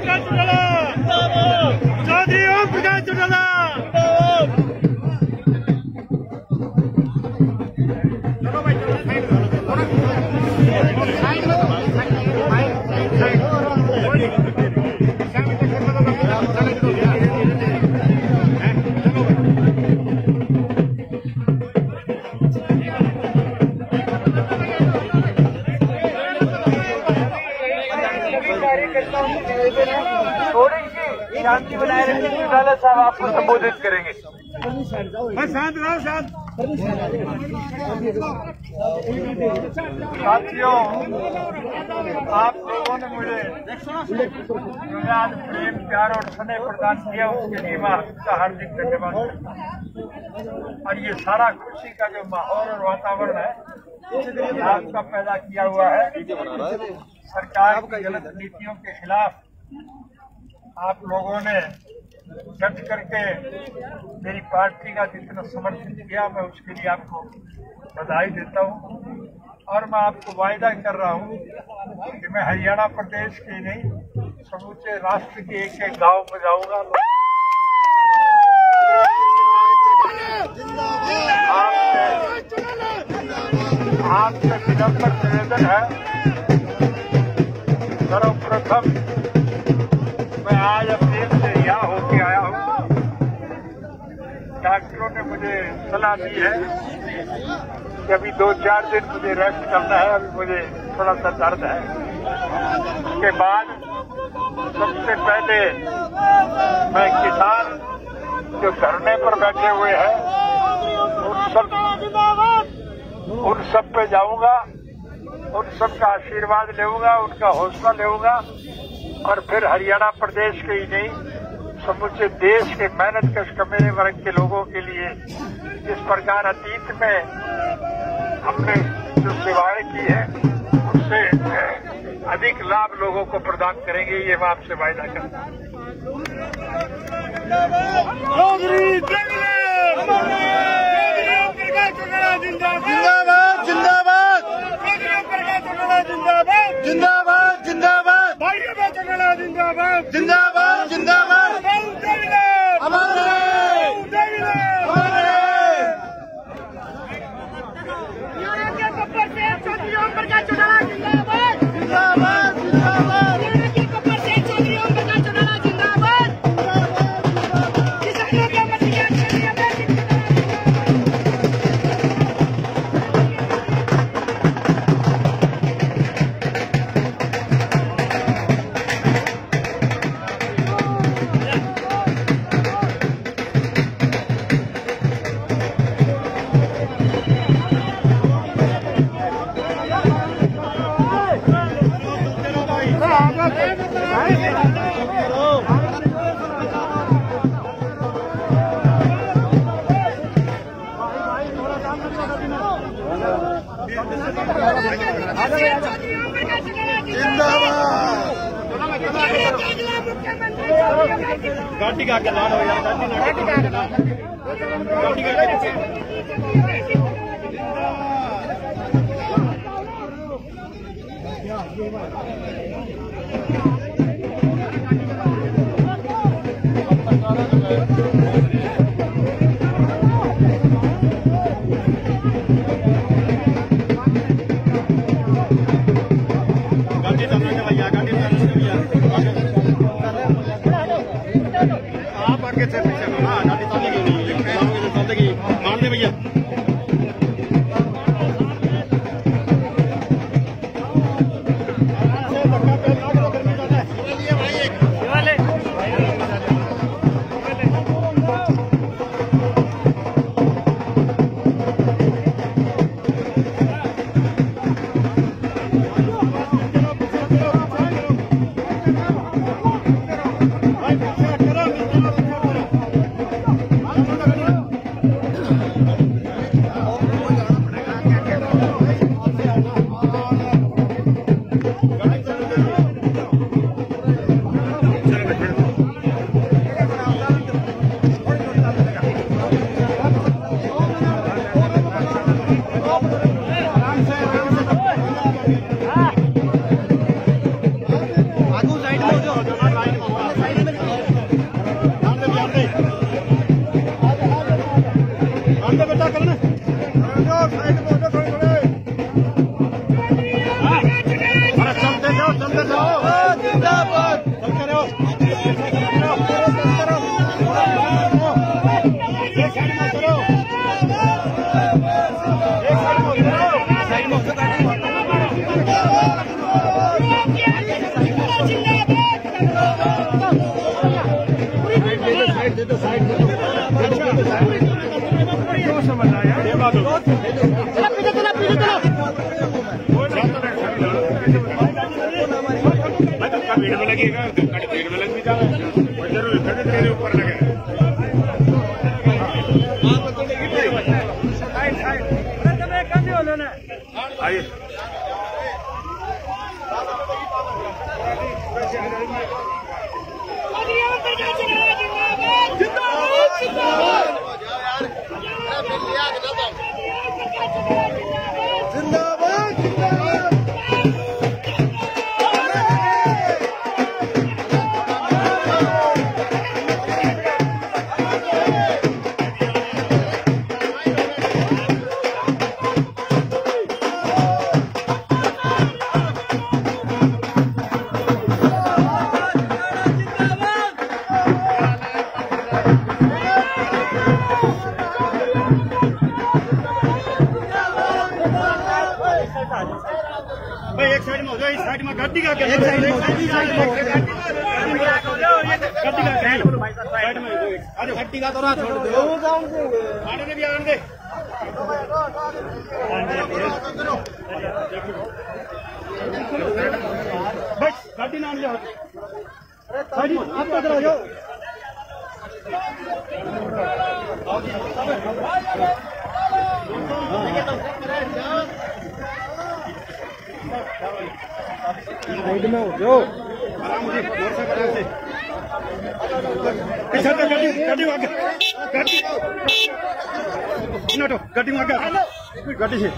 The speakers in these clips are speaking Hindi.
प्रकाश चौटाला चौधरी ओम प्रकाश चौटाला थोड़ी सी शांति बनाए रखने चौटाला साहब आपको संबोधित करेंगे। शांत रहो शांत। साथियों, आप लोगों ने मुझे आज प्रेम प्यार और स्नेह प्रदान किया, उसके लिए मैं आपका हार्दिक धन्यवाद करता हूँ। और ये सारा खुशी का जो माहौल और वातावरण है आपका पैदा किया हुआ है। सरकार की गलत नीतियों के खिलाफ आप लोगों ने डट करके मेरी पार्टी का जितना समर्थन किया, मैं उसके लिए आपको बधाई देता हूँ। और मैं आपको वायदा कर रहा हूँ कि मैं हरियाणा प्रदेश के नहीं समूचे राष्ट्र के एक एक गांव में जाऊंगा। आपसे विनम्र निवेदन है, सर्वप्रथम मैं आज अपने से रिहा होके आया हूँ। डॉक्टरों ने मुझे सलाह दी है कि अभी 2-4 दिन मुझे रेस्ट करना है, अभी मुझे थोड़ा सा दर्द है। उसके बाद सबसे पहले मैं किसान जो धरने पर बैठे हुए हैं उन सब पे जाऊंगा, उन सब का आशीर्वाद लेऊंगा, उनका हौसला लेऊंगा। और फिर हरियाणा प्रदेश के ही नहीं समूचे देश के मेहनतकश कमेरे वर्ग के लोगों के लिए जिस प्रकार अतीत में हमने जो सेवाएं की है उससे अधिक लाभ लोगों को प्रदान करेंगे, ये मैं आपसे वायदा करता हूँ। जिंदाबाद जिंदाबाद जिंदाबाद जिंदाबाद भाइयों में चौटाला जिंदाबाद जिंदाबाद जिंदाबाद हमारे चौधरी ओम प्रकाश चौटाला जिंदाबाद जिंदाबाद जिंदाबाद चौधरी ओम प्रकाश चौटाला जिंदाबाद किसानों का गाड़ी का के लाड़ हो यार, गाड़ी का आप आगे से पीछे गाड़ी चलेगी मान दे भैया। आगू साइड में हो जाओ। साइड में लग भी जाना जरूर तेरे ऊपर लगे आइए एक साइड में हो जाओ, इस साइड में गड्डी का एक साइड में गड्डी का साइड में अरे गड्डी का तो ना छोड़ दो आने दे भी आने दे बस गड्डी ना ले अरे आप तो आ जाओ साइड में हो जाओ आराम से जोर से आराम से पीछे तो गड्डी आगे गड्डी नोटो गड्डी आगे गड्डी से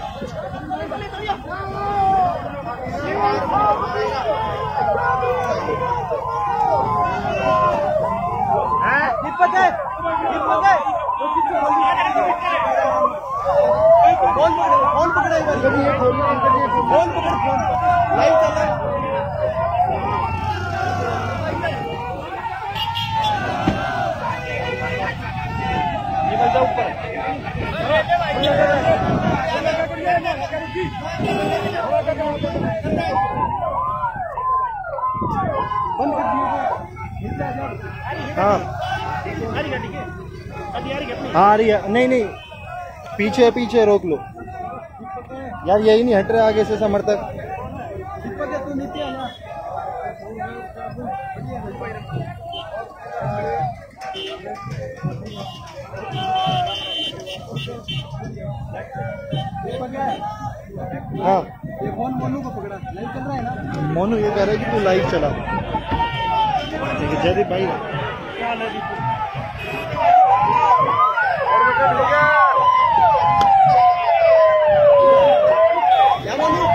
फोन पकड़ा फोन पकड़ फोन लाइव चल रहा है ऊपर हाँ आ रही है नहीं नहीं पीछे पीछे रोक लो यार यही नहीं हट रहा आगे से समर्थक हाँ ये फोन मोनू को पकड़ा लाइव चल रहा है ना मोनू ये कह रहा है कि तू लाइव चला जयदीप भाई क्या मोनू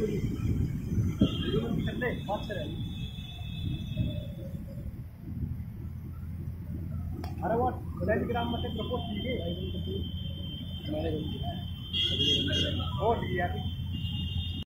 अरे वो टेलीग्राम में प्रपोज कीजिए हो गया